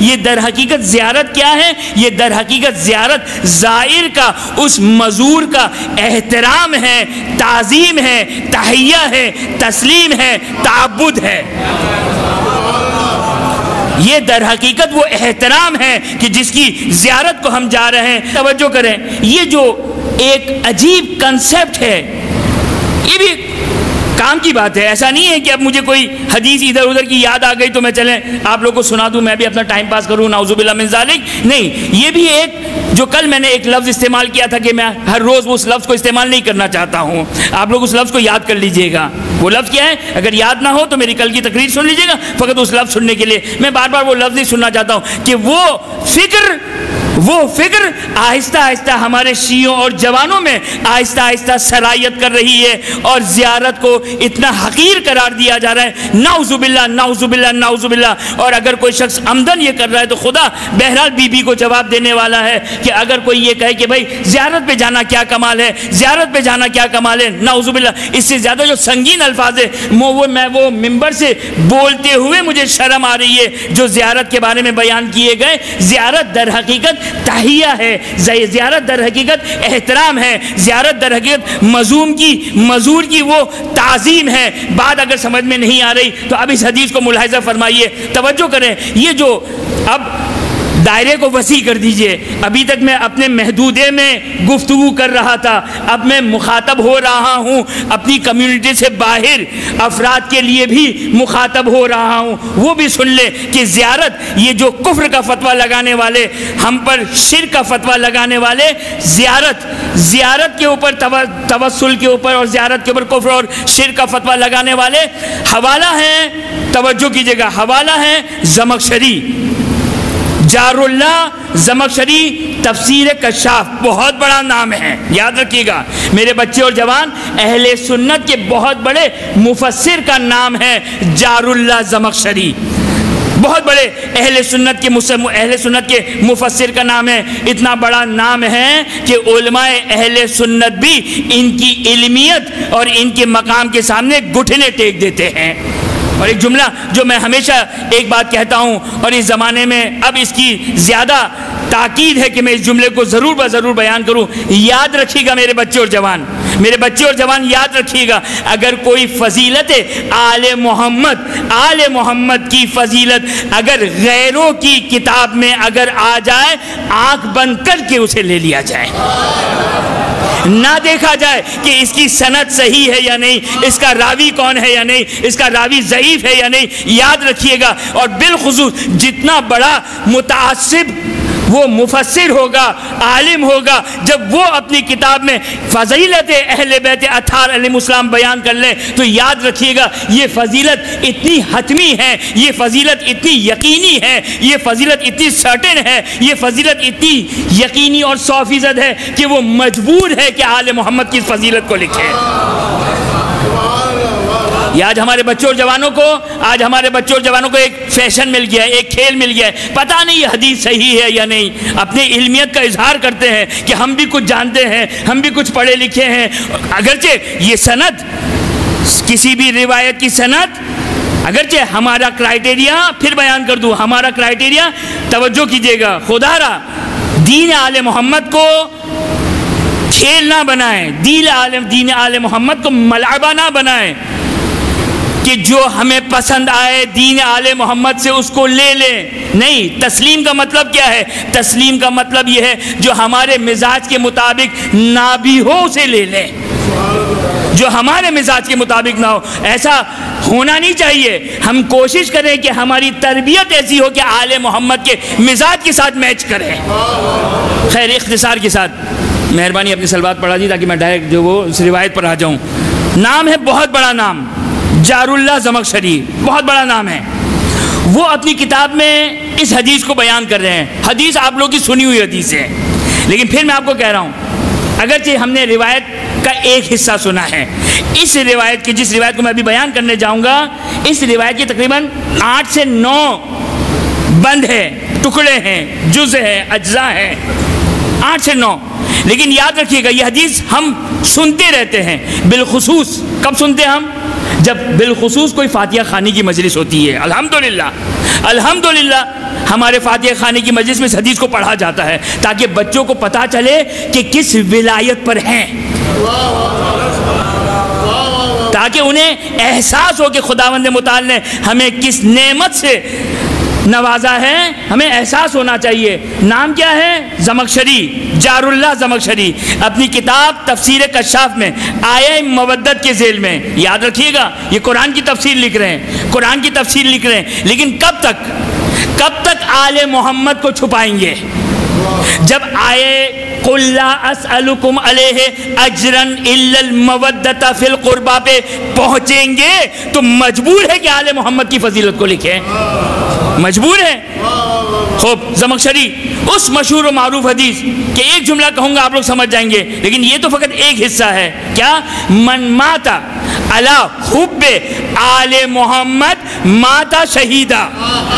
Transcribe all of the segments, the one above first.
یہ در حقیقت زیارت کیا ہے؟ یہ در حقیقت زیارت زائر کا، اس مزور کا احترام ہے، تعظیم ہے، تحیہ ہے، تسلیم ہے، تعبد ہے۔ یہ در حقیقت وہ احترام ہے کہ جس کی زیارت کو ہم جا رہے ہیں۔ توجہ کریں، یہ جو ایک عجیب کنسپٹ ہے، یہ بھی کام کی بات ہے۔ ایسا نہیں ہے کہ اب مجھے کوئی حدیث ادھر ادھر کی یاد آ گئی تو میں چلیں آپ لوگوں کو سنا دوں، میں بھی اپنا ٹائم پاس کروں، نعوذ باللہ من ذالک۔ نہیں، یہ بھی ایک جو کل میں نے ایک لفظ استعمال کیا تھا کہ میں ہر روز اس لفظ کو استعمال نہیں کرنا چاہتا ہوں، آپ لوگ اس لفظ کو یاد کر لیجئے گا۔ وہ لفظ کیا ہے؟ اگر یاد نہ ہو تو میری کل کی تقریر سن لیجئے گا، فقط اس لفظ سننے کے لیے۔ میں بار بار وہ لفظ نہیں سننا چاہتا ہوں کہ وہ فکر آہستہ آہستہ ہمارے شیعوں اور جوانوں میں آہستہ آہستہ سرایت کر رہی ہے، اور زیارت کو اتنا حقیر قرار دیا جا رہا ہے، نعوذ باللہ نعوذ باللہ نعوذ باللہ۔ اور اگر کوئی شخص عمدن یہ کر رہا ہے تو خدا بہرحال بی بی کو جواب دینے والا ہے کہ اگر کوئی یہ کہے کہ بھائی زیارت پہ جانا کیا کمال ہے، زیارت پہ جانا کیا کمال ہے، نعوذ باللہ۔ اس سے زیادہ جو سنگین الفاظ ہے میں وہ ممبر سے بولتے ہوئے مجھے شرم آ رہی ہے جو زیارت کے بارے میں بیان کیے گئے۔ زیارت در حقیقت تحیہ ہے، زیارت در حقیقت احترام ہے، زیارت در حقیقت مزور کی وہ تعظیم ہے۔ بات اگر سمجھ میں نہیں آ رہی تو اب اس حدیث کو ملاحظہ فرمائیے، توجہ کریں۔ یہ جو اب دائرے کو وسیع کر دیجئے، ابھی تک میں اپنے محدودے میں گفتگو کر رہا تھا، اب میں مخاطب ہو رہا ہوں اپنی کمیونٹی سے باہر افراد کے لیے بھی مخاطب ہو رہا ہوں۔ وہ بھی سن لے کہ زیارت، یہ جو کفر کا فتویٰ لگانے والے، ہم پر شرک کا فتویٰ لگانے والے، زیارت کے اوپر توسل کے اوپر اور زیارت کے اوپر کفر اور شرک کا فتویٰ لگانے والے، حوالہ ہے، توجہ کیجئے گا، حوالہ ہے زمخشری، جار اللہ زمخشری، تفسیر کشاف، بہت بڑا نام ہے، یاد رکھیے گا میرے بچے اور جوان۔ اہل سنت کے بہت بڑے مفسر کا نام ہے جار اللہ زمخشری، بہت بڑے اہل سنت کے مفسر کا نام ہے۔ اتنا بڑا نام ہے کہ علماء اہل سنت بھی ان کی علمیت اور ان کے مقام کے سامنے گھٹنے ٹیک دیتے ہیں۔ اور ایک جملہ جو میں ہمیشہ ایک بات کہتا ہوں، اور اس زمانے میں اب اس کی زیادہ تاکید ہے کہ میں اس جملے کو ضرور بیان کروں، یاد رکھیے گا میرے بچے اور جوان، یاد رکھیے گا، اگر کوئی فضیلت آل محمد کی فضیلت اگر غیروں کی کتاب میں اگر آ جائے، آنکھ بند کر کے اسے لے لیا جائے، نہ دیکھا جائے کہ اس کی سند صحیح ہے یا نہیں، اس کا راوی کون ہے یا نہیں، اس کا راوی ضعیف ہے یا نہیں، یاد رکھیے گا۔ اور بالخصوص جتنا بڑا متعصب وہ مفسر ہوگا، عالم ہوگا، جب وہ اپنی کتاب میں فضیلت اہل بیت اطہار علیہ السلام بیان کر لیں تو یاد رکھیے گا یہ فضیلت اتنی حتمی ہے، یہ فضیلت اتنی یقینی ہے، یہ فضیلت اتنی سرٹن ہے، یہ فضیلت اتنی یقینی اور 100% ہے کہ وہ مجبور ہے کہ آل محمد کی فضیلت کو لکھے۔ یہ آج ہمارے بچوں اور جوانوں کو ایک فیشن مل گیا ہے، ایک کھیل مل گیا ہے، پتہ نہیں یہ حدیث صحیح ہے یا نہیں، اپنی علمیت کا اظہار کرتے ہیں کہ ہم بھی کچھ جانتے ہیں، ہم بھی کچھ پڑھے لکھے ہیں، اگرچہ یہ سند، کسی بھی روایت کی سند، اگرچہ ہمارا کرائٹیریا، پھر بیان کر دوں، ہمارا کرائٹیریا، توجہ کیجئے گا، خدا را دین آل محمد کو کھیل نہ بنائیں، دین آل محمد کو ملعبہ نہ بنائیں کہ جو ہمیں پسند آئے دین آل محمد سے اس کو لے لیں۔ نہیں، تسلیم کا مطلب کیا ہے؟ تسلیم کا مطلب یہ ہے جو ہمارے مزاج کے مطابق نہ بھی ہو اسے لے لیں، جو ہمارے مزاج کے مطابق نہ ہو، ایسا ہونا نہیں چاہیے۔ ہم کوشش کریں کہ ہماری تربیت ایسی ہو کہ آل محمد کے مزاج کے ساتھ میچ کرے۔ خیر، اختصار کے ساتھ مہربانی اپنی سلوات پڑھا دی تاکہ میں ڈائریکٹ جو وہ اس روایت پر آ جاؤں۔ نام ہے، بہت بڑا نام، جار اللہ زمخشری، بہت بڑا نام ہے۔ وہ اپنی کتاب میں اس حدیث کو بیان کر رہے ہیں۔ حدیث آپ لوگ کی سنی ہوئی حدیث ہے، لیکن پھر میں آپ کو کہہ رہا ہوں، اگرچہ ہم نے روایت کا ایک حصہ سنا ہے، اس روایت کی، جس روایت کو میں ابھی بیان کرنے جاؤں گا، اس روایت کے تقریباً 8 سے 9 بند ہے، ٹکڑے ہیں، جز ہے، اجزاء ہیں، 8 سے 9۔ لیکن یاد رکھیے گا یہ حدیث ہم سنتے رہتے ہیں، بالخصوص کب سنتے ہیں ہم؟ جب بالخصوص کوئی فاتحہ خوانی کی مجلس ہوتی ہے، الحمدللہ الحمدللہ ہمارے فاتحہ خوانی کی مجلس میں اس حدیث کو پڑھا جاتا ہے تاکہ بچوں کو پتہ چلے کہ کس ولایت پر ہیں، تاکہ انہیں احساس ہو کہ خداوند متعال نے ہمیں کس نعمت سے نوازا ہے، ہمیں احساس ہونا چاہیے۔ نام کیا ہے؟ زمخشری، جار اللہ زمخشری، اپنی کتاب تفسیر کشاف میں آیہ مودت کے ذیل میں، یاد رکھیے گا یہ قرآن کی تفسیر لکھ رہے ہیں، قرآن کی تفسیر لکھ رہے ہیں، لیکن کب تک آل محمد کو چھپائیں گے؟ جب آئے قُلْ لَا أَسْأَلُكُمْ عَلَيْهِ أَجْرًا إِلَّا الْمَوَدَّةَ فِي الْقُرْبَى پہ پہنچیں گے تو مجبور ہے کہ آل محمد کی فضیلت کو لکھیں، مجبور ہے۔ خوب زمخشری اس مشہور و معروف حدیث کہ ایک جملہ کہوں گا آپ لوگ سمجھ جائیں گے، لیکن یہ تو فقط ایک حصہ ہے، کیا؟ من مات علی حب آل محمد مات شہیدہ۔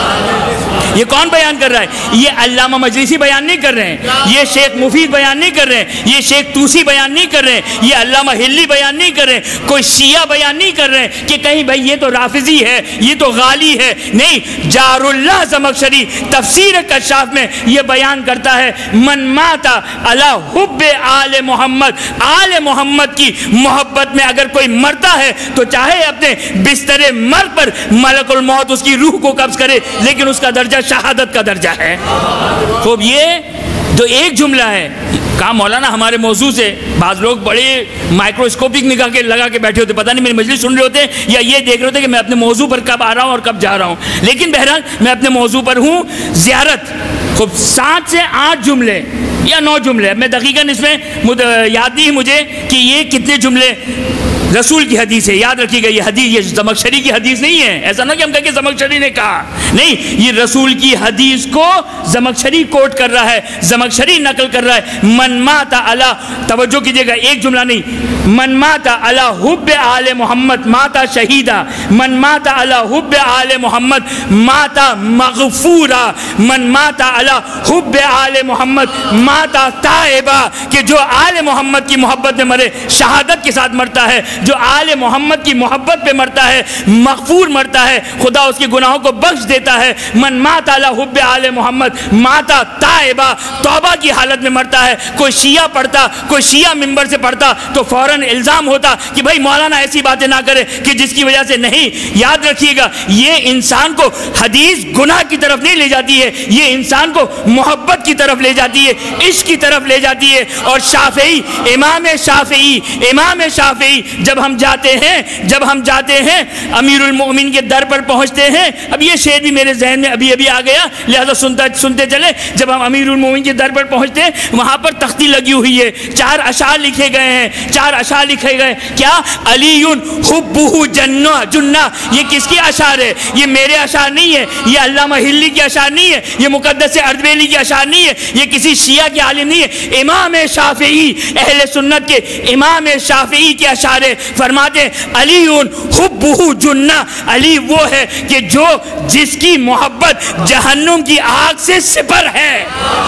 یہ کون بیان کر رہا ہے؟ یہ علامہ مجلسی بیان نہیں کر رہے ہیں، یہ شیخ مفید بیان نہیں کر رہے ہیں، یہ شیخ توسی بیان نہیں کر رہے ہیں، یہ علامہ ہلی بیان نہیں کر رہے ہیں، کوئی شیعہ بیان نہیں کر رہے ہیں کہ کہیں بھائی یہ تو رافضی ہے، یہ تو غالی ہے، نہیں، جار اللہ زمخشری تفسیر کشاف میں یہ بیان کرتا ہے من مات علی حب آل محمد، آل محمد کی محبت میں اگر کوئی مرتا ہے تو چاہے اپنے بستر مرگ پر ملک الموت اس کی روح کو قبض کرے، لیکن اس کا درجہ شہادت کا درجہ ہے۔ خوب یہ جو ایک جملہ ہے، کہا مولانا ہمارے موضوع سے بعض لوگ بڑے مائکروسکوپک نگاہ کے لگا کے بیٹھے ہوتے، پتہ نہیں میری مجلس سن رہے ہوتے یا یہ دیکھ رہے ہوتے کہ میں اپنے موضوع پر کب آ رہا ہوں اور کب جا رہا ہوں، لیکن بہرحال میں اپنے موضوع پر ہوں، زیارت۔ خوب 7 سے 8 جملے یا 9 جملے، میں دقیقاً اس میں یاد نہیں مجھے کہ یہ کتنے جملے رسول کی حدیث ہے، یاد رکھیے گا یہ حدیث یہ زمخشری کی حدیث نہیں ہے، ایسا نہ کہ ہم کہیں کہ زمخشری نے کہا، نہیں، یہ رسول کی حدیث کو زمخشری کوٹ کر رہا ہے، زمخشری نقل کر رہا ہے۔ من مات علی، توجہ کیجئے گا ایک جملہ نہیں، من مات علی حب آل محمد مات شہیدہ، من مات علی حب آل محمد مات مغفورا، من مات علی حب آل محمد مات تائبا، کہ جو آل محمد کی محبت میں مرے شہادت کے ساتھ مرتا ہے، جو آل محمد کی محبت پہ مرتا ہے مغفور مرتا ہے، خدا اس کے گناہوں کو بخش دیتا ہے۔ من مات علی حب آل محمد مات تائبا، توبہ کی حالت میں مرتا ہے۔ کوئی شیعہ پڑھتا، کوئی شیعہ منبر سے پڑھتا تو فوراً الزام ہوتا کہ بھائی مولانا ایسی باتیں نہ کرے کہ جس کی وجہ سے، نہیں، یاد رکھیے گا یہ انسان کو حدیث گناہ کی طرف نہیں لے جاتی ہے، یہ انسان کو محبت کی طرف لے جاتی ہے، عشق کی طرف لے جاتی ہے۔ اور شافعی، امام شافعی جب ہم جاتے ہیں امیر المؤمنین کے در پر پہنچتے ہیں، اب یہ شعر بھی میرے ذہن میں ابھی آ گیا لہذا سنتے چلے، جب ہم امیر المؤمنین کے در پر پہنچتے ہیں وہاں پر تختی لگی ہوئی ہے، 4 اشعار لکھے گئے ہیں، 4 اشعار لکھے گئے، کیا؟ علی حبہ جنہ، یہ کس کی اشعار ہے؟ یہ میرے اشعار نہیں ہے، یہ علامہ ہلی کے اشعار نہیں ہے، یہ مقدس اردبیلی کے اشعار نہیں ہے، یہ کسی شیعہ کے عالم نہیں ہے، امام شافعی، اہل سنت کے امام شافعی کے اشعار ہے۔ فرماتے ہیں علی حبہ جنہ، علی وہ ہے کہ جس کی محبت جہنم کی آگ سے سپر ہے،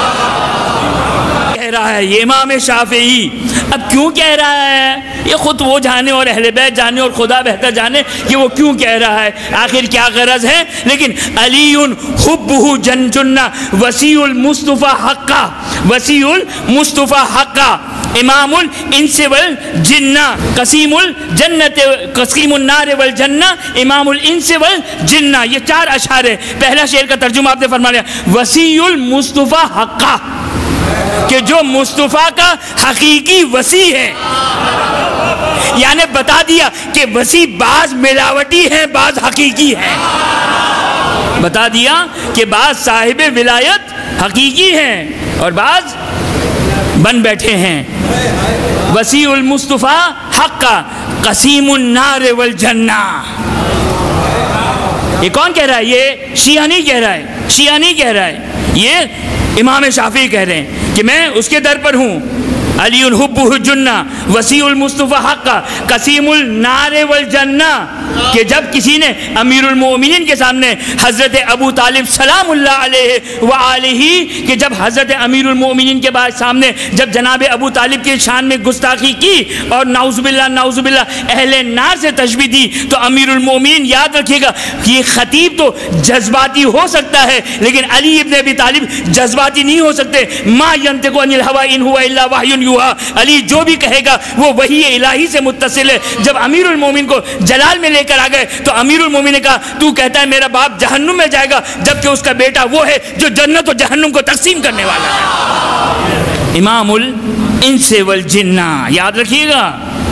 کہہ رہا ہے یہ امام شافعی۔ اب کیوں کہہ رہا ہے یہ خود وہ جانے اور اہل بیت جانے اور خدا بہتر جانے کہ وہ کیوں کہہ رہا ہے، آخر کیا غرض ہے، لیکن علی حبہ جنہ وسیع المصطفیٰ حقا، وسیع المصطفیٰ حقا، امام الانس والجنہ، قسیم الجنت قسیم النار والجنہ، امام الانس والجنہ، یہ 4 اشعار ہے۔ پہلا شعر کا ترجمہ آپ نے فرما لیا، وسیع المصطفیٰ حقا، کہ جو مصطفیٰ کا حقیقی وسیع ہے، یعنی بتا دیا کہ وسیع بعض ملاوٹی ہیں بعض حقیقی ہیں، بتا دیا کہ بعض صاحب ولایت حقیقی ہیں اور بعض بن بیٹھے ہیں۔ وسیع المصطفیٰ حقا قسیم النار والجنہ، یہ کون کہہ رہا ہے؟ یہ شیعہ نہیں کہہ رہا ہے، شیعہ نہیں کہہ رہا ہے، یہ امام شافعی کہہ رہے ہیں کہ میں اس کے در پر ہوں علی حبہ جنہ وسیع المصطفیٰ حقہ قسیم النار والجنہ، کہ جب کسی نے امیر المومنین کے سامنے حضرت ابو طالب سلام اللہ علیہ وآلہ، کہ جب حضرت امیر المومنین کے بعد سامنے جب جناب ابو طالب کے شان میں گستاخی کی اور نعوذ باللہ اہل نار سے تشبیہ دی، تو امیر المومنین یاد رکھیے گا کہ یہ خطیب تو جذباتی ہو سکتا ہے لیکن علی ابن ابی طالب جذباتی نہیں ہو سکتے۔ ما ینطق عن الہوی ان ہوا الا وحی یوحی، علی جو بھی کہے گا وہ وحی الہی سے متصل ہے۔ جب امیر المومنین کو جلال میں لے کر آ گئے تو امیر المومنین نے کہا تو کہتا ہے میرا باپ جہنم میں جائے گا، جبکہ اس کا بیٹا وہ ہے جو جنت و جہنم کو تقسیم کرنے والا ہے۔ امام الانس والجنہ، یاد رکھیے گا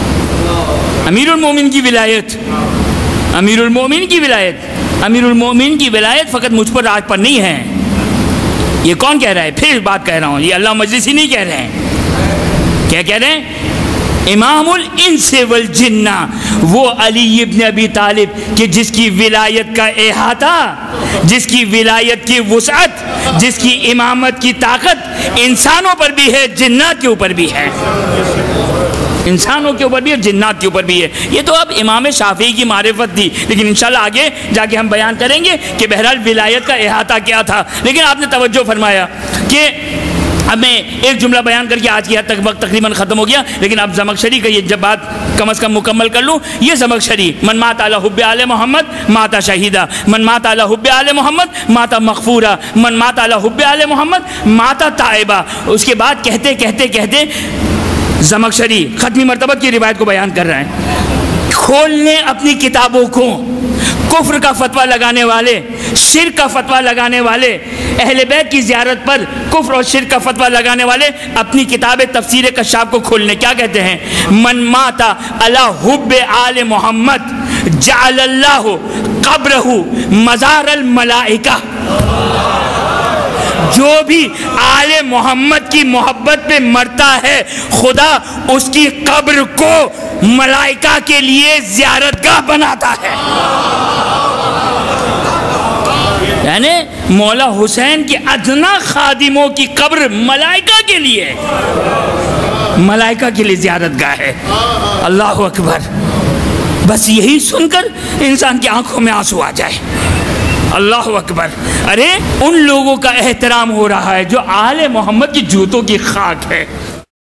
امیر المومنین کی ولایت، امیر المومنین کی ولایت، امیر المومنین کی ولایت فقط مجھ پر آج پر نہیں ہے۔ یہ کون کہہ رہا ہے؟ پھر بات کہہ رہا ہوں، یہ اللہ مجلسی نہیں کہہ رہے ہیں۔ کیا کہہ رہے ہیں؟ امام الانس والجنہ، وہ علی ابن ابی طالب کہ جس کی ولایت کا احاطہ، جس کی ولایت کی وسعت، جس کی امامت کی طاقت انسانوں پر بھی ہے، جنات کے اوپر بھی ہے، انسانوں کے اوپر بھی ہے، جنات کے اوپر بھی ہے۔ یہ تو اب امام شافعی کی معرفت تھی، لیکن انشاءاللہ آگے جا کے ہم بیان کریں گے کہ بہرحال ولایت کا احاطہ کیا تھا۔ لیکن آپ نے توجہ فرمایا کہ اب میں ایک جملہ بیان کر کے آج کی حد تک وقت تقریباً ختم ہو گیا، لیکن اب زمخشری کا یہ جب بات کم از کم مکمل کر لوں، یہ زمخشری من مات علی حب آل محمد ماتا شہیدہ، من مات علی حب آل محمد ماتا مغفورہ، من مات علی حب آل محمد ماتا تائبہ۔ اس کے بعد کہتے کہتے کہتے زمخشری ختمی مرتبہ کی روایت کو بیان کر رہا ہے۔ کھول لیں اپنی کتابوں کو، کفر کا فتویٰ لگانے والے، شرک کا فتویٰ لگانے والے، اہل بیت کی زیارت پر کفر اور شرک کا فتویٰ لگانے والے اپنی کتاب تفسیر کشاف کو کھولنے۔ کیا کہتے ہیں؟ من مات علی حب آل محمد جعل اللہ قبرہ مزار الملائکہ، جو بھی آل محمد کی محبت پہ مرتا ہے خدا اس کی قبر کو ملائکہ کے لیے زیارتگاہ بناتا ہے۔ یعنی مولا حسین کی ادنا خادموں کی قبر ملائکہ کے لیے، ملائکہ کے لیے زیارتگاہ ہے۔ اللہ اکبر! بس یہی سن کر انسان کی آنکھوں میں آنسو آ جائے۔ اللہ اکبر! ارے ان لوگوں کا احترام ہو رہا ہے جو آل محمد کی جوتوں کی خاک ہے۔